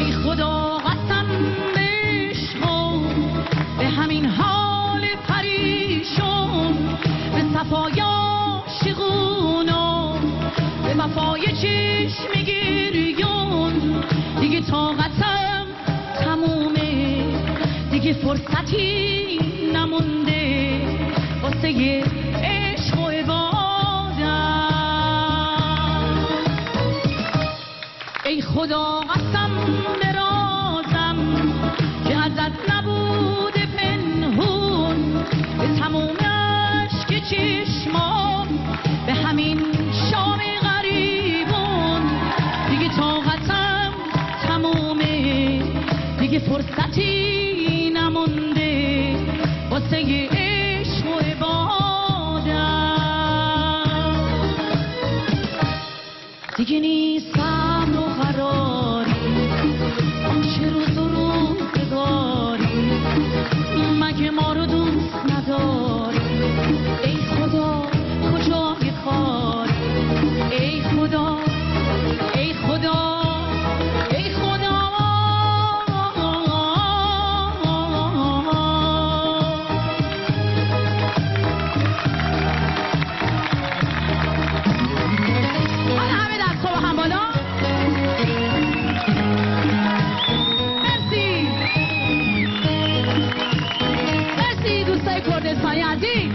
ای خدا قسم به عشق به همین حال پریشان، به صفای عاشقونا، به وفای چشم گریان. دیگه طاقتم تمومه، دیگه فرصتی نمونده واسه عشق و عبادت. ای خدا قسم به رازم که ازت نبوده پنهون، به تموم عشق چشمام، به همین شام غریبون. دیگه طاقتم تمومه، دیگه فرصتی نمونده واسه عشق و عبادت. دیگه نیستم و قراری، چه روز و روزگاری، مگه ما رو دوست نداری؟ ای خدا کجای کاری؟ ای خدا ای خدا ای خدا. همه دست با هم بالا. مرسی مرسی دوستای کردستانی عزیز.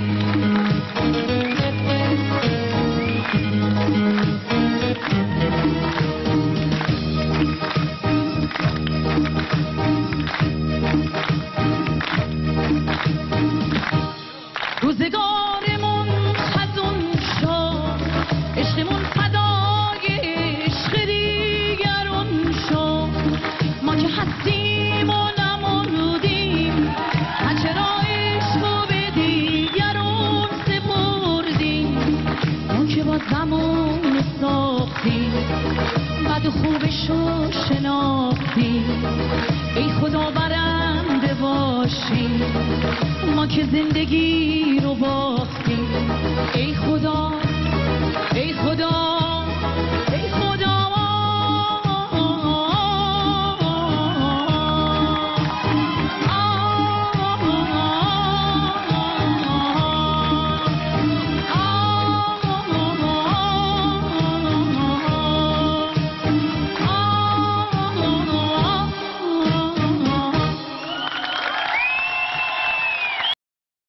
روزگارمون خزون شد، عشقمون فدای عشق دیگرون شد. ما که هستیم و نموندیم، چرا عشق به دیگرون سپردیم؟ ما که با زمان ساختیم، بد و خوبشو شناختیم. ای خدا برنده باشیم، ما که زندگی رو باختیم. ای خدا